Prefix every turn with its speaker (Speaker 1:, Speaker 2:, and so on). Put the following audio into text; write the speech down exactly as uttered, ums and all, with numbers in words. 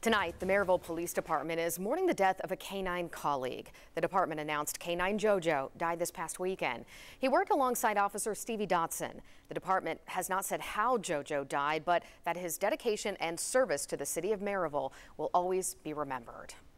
Speaker 1: Tonight, the Maryville Police Department is mourning the death of a K nine colleague. The department announced K nine JoJo died this past weekend. He worked alongside Officer Stevie Dotson. The department has not said how JoJo died, but that his dedication and service to the city of Maryville will always be remembered.